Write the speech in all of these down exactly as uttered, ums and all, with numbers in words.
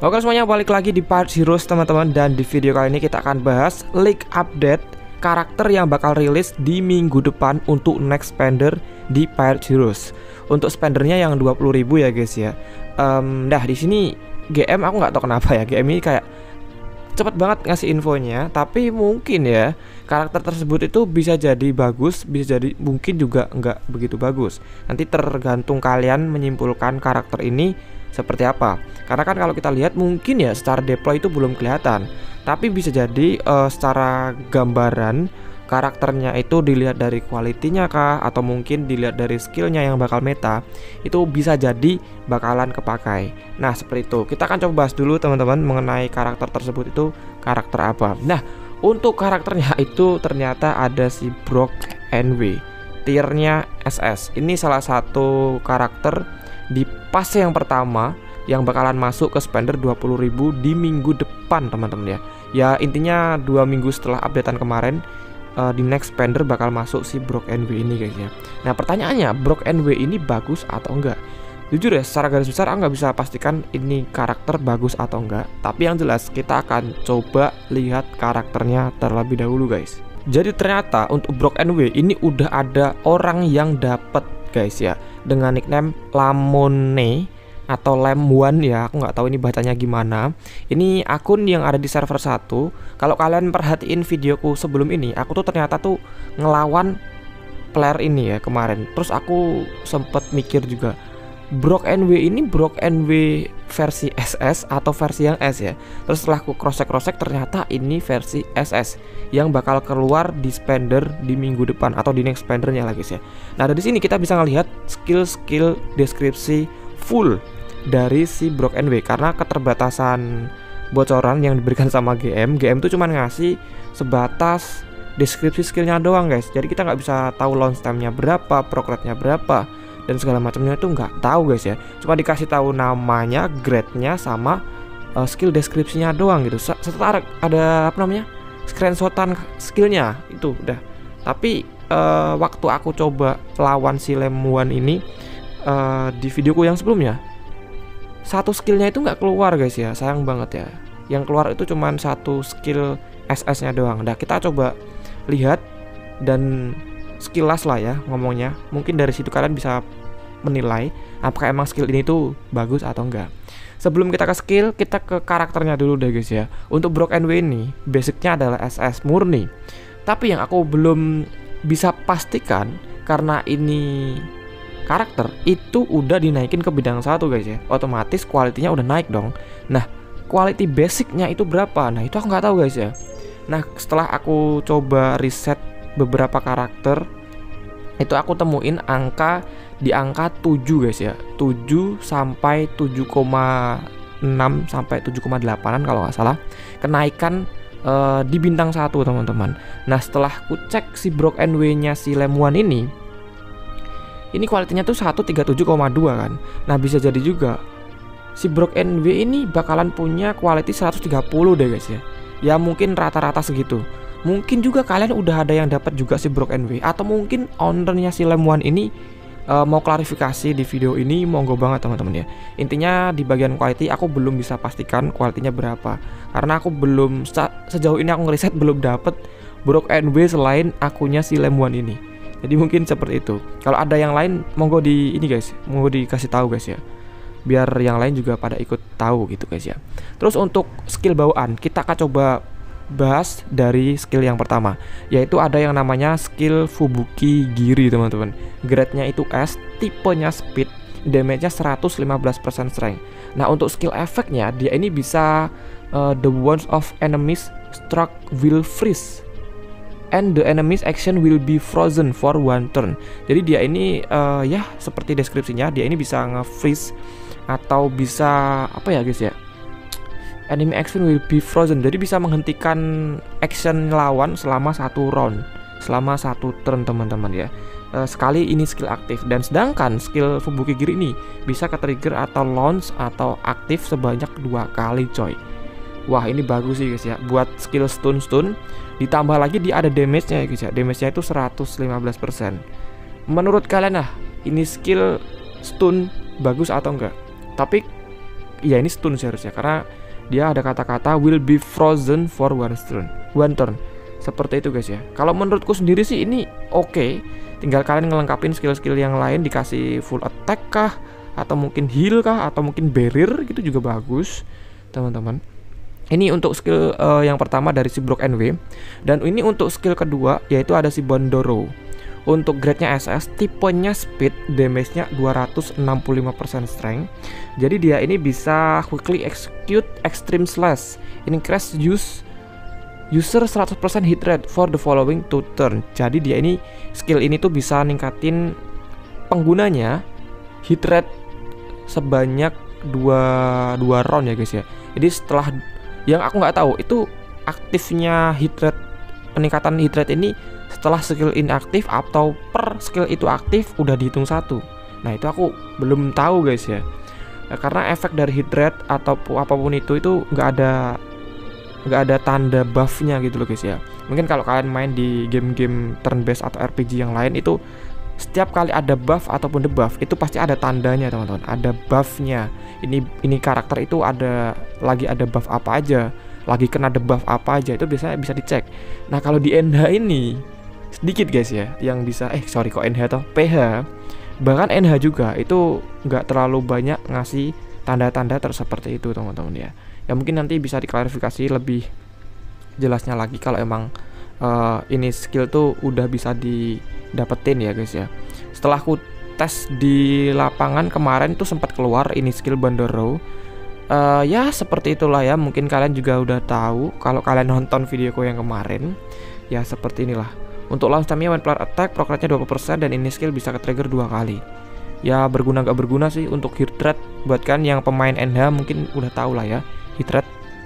Oke semuanya, balik lagi di Pirate Heroes teman-teman. Dan di video kali ini kita akan bahas leak update karakter yang bakal rilis di minggu depan untuk next spender di Pirate Heroes. Untuk spendernya yang dua puluh ribu ya guys ya. um, Dah di sini G M aku nggak tahu kenapa ya, G M ini kayak cepet banget ngasih infonya. Tapi mungkin ya karakter tersebut itu bisa jadi bagus, bisa jadi mungkin juga nggak begitu bagus. Nanti tergantung kalian menyimpulkan karakter ini seperti apa. Karena kan kalau kita lihat mungkin ya secara deploy itu belum kelihatan, tapi bisa jadi uh, secara gambaran karakternya itu dilihat dari kualitinya kah, atau mungkin dilihat dari skillnya yang bakal meta, itu bisa jadi bakalan kepakai. Nah seperti itu, kita akan coba bahas dulu teman-teman mengenai karakter tersebut itu karakter apa. Nah untuk karakternya itu ternyata ada si Brock N W, tiernya S S. Ini salah satu karakter di fase yang pertama yang bakalan masuk ke spender dua puluh ribu di minggu depan teman-teman ya. Ya intinya dua minggu setelah updatean kemarin, uh, di next spender bakal masuk si Brock N W ini guys ya. Nah pertanyaannya, Brock N W ini bagus atau enggak? Jujur ya, secara garis besar aku nggak bisa pastikan ini karakter bagus atau enggak. Tapi yang jelas kita akan coba lihat karakternya terlebih dahulu guys. Jadi ternyata untuk Brock N W ini udah ada orang yang dapat guys ya, dengan nickname Lamone atau Lam1 ya, aku nggak tahu ini bacanya gimana. Ini akun yang ada di server satu. Kalau kalian perhatiin videoku sebelum ini, aku tuh ternyata tuh ngelawan player ini ya kemarin. Terus aku sempet mikir juga, Brock N W ini Brock N W versi S S atau versi yang S ya. Terus setelah aku cross check cross check ternyata ini versi S S yang bakal keluar di spender di minggu depan atau di next spendernya lagi guys ya. Nah dari sini kita bisa ngelihat skill-skill deskripsi full dari si Brock N W karena keterbatasan bocoran yang diberikan sama G M. G M tuh cuma ngasih sebatas deskripsi skillnya doang guys. Jadi kita nggak bisa tahu launch time-nya berapa, proc rate-nya berapa, dan segala macamnya itu nggak tahu guys ya. Cuma dikasih tahu namanya, grade-nya, sama uh, skill deskripsinya doang gitu. Setelah ada apa namanya screenshotan skillnya itu udah. Tapi uh, waktu aku coba lawan si Lam1 ini uh, di videoku yang sebelumnya, satu skillnya itu nggak keluar guys ya, sayang banget ya. Yang keluar itu cuma satu skill S S-nya doang. Nah kita coba lihat dan sekilas lah ya ngomongnya. Mungkin dari situ kalian bisa menilai apakah emang skill ini tuh bagus atau enggak. Sebelum kita ke skill, kita ke karakternya dulu deh guys ya. Untuk Brock N W ini basicnya adalah S S murni. Tapi yang aku belum bisa pastikan karena ini karakter itu udah dinaikin ke bidang satu guys ya. Otomatis kualitinya udah naik dong. Nah quality basicnya itu berapa? Nah itu aku nggak tahu guys ya. Nah setelah aku coba riset beberapa karakter, itu aku temuin angka di angka tujuh guys ya, tujuh sampai tujuh koma enam sampai tujuh koma delapan kalau nggak salah kenaikan uh, di bintang satu teman-teman. Nah setelah aku cek si Brock N W nya si Lam1 ini ini kualitinya tuh seratus tiga puluh tujuh koma dua kan. Nah bisa jadi juga si Brock N W ini bakalan punya quality seratus tiga puluh deh guys ya. Ya mungkin rata-rata segitu. Mungkin juga kalian udah ada yang dapat juga si Brock N W, atau mungkin ownernya si Lam1 ini uh, mau klarifikasi di video ini, monggo banget teman-teman ya. Intinya di bagian quality aku belum bisa pastikan quality-nya berapa, karena aku belum sejauh ini aku ngeriset belum dapat Brock N W selain akunnya si Lam1 ini. Jadi mungkin seperti itu. Kalau ada yang lain monggo di ini guys, monggo dikasih tahu guys ya, biar yang lain juga pada ikut tahu gitu guys ya. Terus untuk skill bawaan kita akan coba bahas dari skill yang pertama, yaitu ada yang namanya skill Fubuki Giri teman-teman. Grade-nya itu S, tipenya speed, damage-nya seratus lima belas persen strength. Nah untuk skill efeknya dia ini bisa uh, the wounds of enemies struck will freeze and the enemy's action will be frozen for one turn. Jadi dia ini uh, ya seperti deskripsinya, dia ini bisa nge-freeze atau bisa apa ya guys ya, enemy action will be frozen. Jadi bisa menghentikan action lawan selama satu round, selama satu turn teman-teman ya. E, sekali ini skill aktif. Dan sedangkan skill Fubuki Giri ini bisa ke trigger atau launch atau aktif sebanyak dua kali coy. Wah ini bagus sih guys ya, buat skill stun-stun. Ditambah lagi dia ada damage-nya ya guys ya. Damage-nya itu seratus lima belas persen. Menurut kalian lah ini skill stun bagus atau enggak? Tapi ya ini stun seharusnya, karena dia ada kata-kata will be frozen for one turn. One turn. Seperti itu guys ya. Kalau menurutku sendiri sih ini oke. Okay. Tinggal kalian ngelengkapin skill-skill yang lain, dikasih full attack kah, atau mungkin heal kah, atau mungkin barrier gitu juga bagus, teman-teman. Ini untuk skill uh, yang pertama dari si Brock N W. Dan ini untuk skill kedua, yaitu ada si Bondoro. Untuk grade-nya S S, tipenya speed, damage-nya dua ratus enam puluh lima persen strength. Jadi dia ini bisa quickly execute extreme slash, increase use user seratus persen hit rate for the following two turn. Jadi dia ini, skill ini tuh bisa ningkatin penggunanya hit rate sebanyak dua round ya guys ya. Jadi setelah, yang aku nggak tahu itu aktifnya hit rate, peningkatan hit rate ini setelah skill ini aktif atau per skill itu aktif udah dihitung satu. Nah itu aku belum tahu guys ya. Nah, karena efek dari hit rate atau apapun itu itu nggak ada nggak ada tanda buffnya gitu loh guys ya. Mungkin kalau kalian main di game-game turn based atau R P G yang lain itu setiap kali ada buff ataupun debuff itu pasti ada tandanya teman-teman, ada buffnya. Ini ini karakter itu ada lagi ada buff apa aja, lagi kena debuff apa aja, itu biasanya bisa dicek. Nah kalau di N H ini sedikit guys ya yang bisa, eh sorry kok N H atau P H, bahkan N H juga itu nggak terlalu banyak ngasih tanda-tanda seperti itu teman-teman ya. Ya mungkin nanti bisa diklarifikasi lebih jelasnya lagi kalau emang uh, ini skill tuh udah bisa didapetin ya guys ya. Setelah aku tes di lapangan kemarin tuh sempat keluar ini skill Bondoro. Uh, ya seperti itulah ya, mungkin kalian juga udah tahu kalau kalian nonton videoku yang kemarin. Ya seperti inilah. Untuk launch time-nya one player attack, proc rate-nya dua puluh persen, dan ini skill bisa ke-trigger dua kali. Ya berguna gak berguna sih untuk hit rate, buat kan yang pemain N H mungkin udah tahu lah ya hit rate.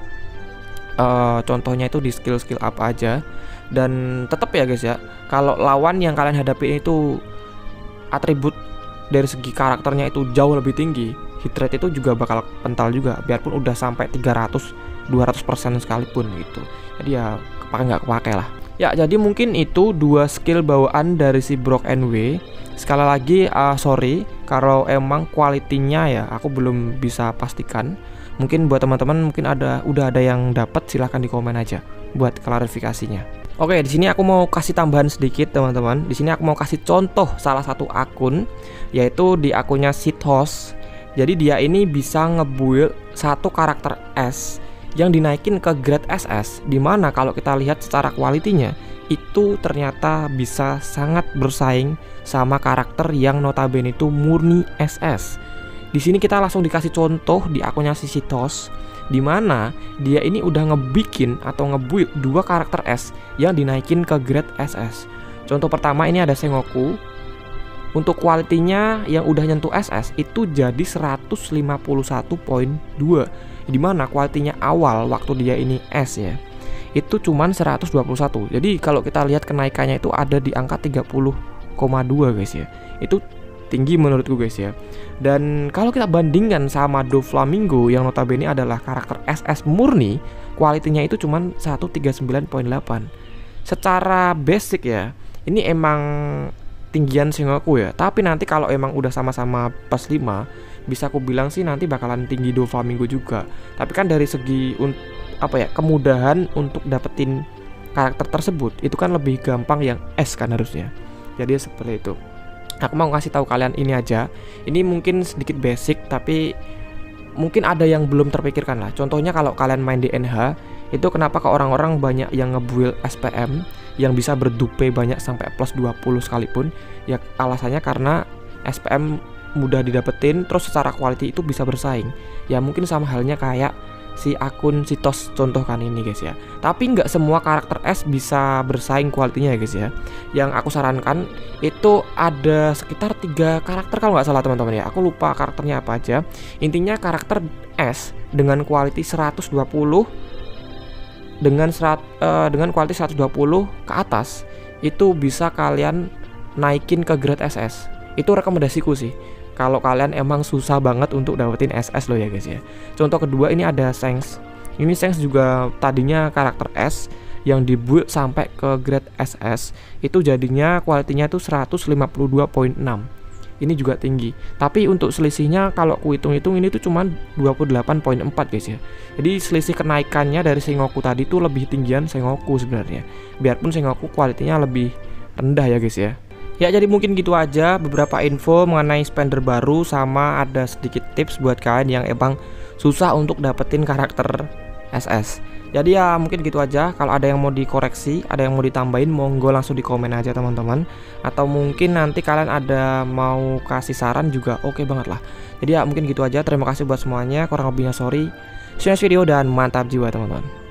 Uh, contohnya itu di skill-skill apa aja. Dan tetap ya guys ya, kalau lawan yang kalian hadapi itu atribut dari segi karakternya itu jauh lebih tinggi, hit rate itu juga bakal kental juga, biarpun udah sampai tiga ratus dua ratus persen sekalipun gitu. Jadi ya kepake nggak kepake lah. Ya jadi mungkin itu dua skill bawaan dari si Brock N W. Sekali lagi uh, sorry kalau emang kualitinya ya aku belum bisa pastikan. Mungkin buat teman-teman mungkin ada udah ada yang dapat, silahkan di komen aja buat klarifikasinya. Oke, di sini aku mau kasih tambahan sedikit teman-teman. Di sini aku mau kasih contoh salah satu akun, yaitu di akunnya Sithos. Jadi dia ini bisa ngebuild satu karakter S yang dinaikin ke grade S S, dimana kalau kita lihat secara kualitinya itu ternyata bisa sangat bersaing sama karakter yang notabene itu murni S S. Di sini kita langsung dikasih contoh di akunnya Sithos, dimana dia ini udah ngebikin atau ngebuild dua karakter S yang dinaikin ke grade S S. Contoh pertama ini ada Sengoku. Untuk kualitinya yang udah nyentuh S S itu jadi seratus lima puluh satu koma dua, dimana kualitinya awal waktu dia ini S ya itu cuman seratus dua puluh satu. Jadi kalau kita lihat kenaikannya itu ada di angka tiga puluh koma dua guys ya. Itu tinggi menurutku guys ya. Dan kalau kita bandingkan sama Doflamingo yang notabene adalah karakter S S murni, kualitinya itu cuman seratus tiga puluh sembilan koma delapan. Secara basic ya, ini emang tinggian Sengoku ya. Tapi nanti kalau emang udah sama-sama plus lima, bisa aku bilang sih nanti bakalan tinggi Doflamingo juga. Tapi kan dari segi apa ya, kemudahan untuk dapetin karakter tersebut itu kan lebih gampang yang S kan harusnya. Jadi seperti itu. Aku mau ngasih tahu kalian ini aja. Ini mungkin sedikit basic tapi mungkin ada yang belum terpikirkan lah. Contohnya kalau kalian main di N H, itu kenapa ke orang-orang banyak yang ngebuild S P M yang bisa berdupe banyak sampai plus dua puluh sekalipun. Ya alasannya karena S P M mudah didapetin, terus secara quality itu bisa bersaing. Ya mungkin sama halnya kayak si akun Sithos contohkan ini guys ya. Tapi nggak semua karakter S bisa bersaing kualitinya ya guys ya. Yang aku sarankan itu ada sekitar tiga karakter kalau nggak salah teman-teman ya. Aku lupa karakternya apa aja. Intinya karakter S dengan quality seratus dua puluh dengan serat, uh, dengan quality seratus dua puluh ke atas itu bisa kalian naikin ke grade S S. Itu rekomendasiku sih. Kalau kalian emang susah banget untuk dapetin S S loh ya guys ya. Contoh kedua ini ada Shanks. Ini Shanks juga tadinya karakter S yang dibuild sampai ke grade S S. Itu jadinya kualitinya tuh seratus lima puluh dua koma enam. ini juga tinggi. Tapi untuk selisihnya kalau ku hitung-hitung ini tuh cuman dua puluh delapan koma empat guys ya. Jadi selisih kenaikannya dari Sengoku tadi tuh lebih tinggian Sengoku sebenarnya. Biarpun Sengoku kualitinya lebih rendah ya guys ya. Ya jadi mungkin gitu aja beberapa info mengenai spender baru, sama ada sedikit tips buat kalian yang emang susah untuk dapetin karakter S S. Jadi ya mungkin gitu aja. Kalau ada yang mau dikoreksi, ada yang mau ditambahin, monggo langsung di komen aja teman-teman. Atau mungkin nanti kalian ada mau kasih saran juga oke okay banget lah. Jadi ya mungkin gitu aja. Terima kasih buat semuanya. Kurang lebihnya sorry. See you next video dan mantap jiwa teman-teman.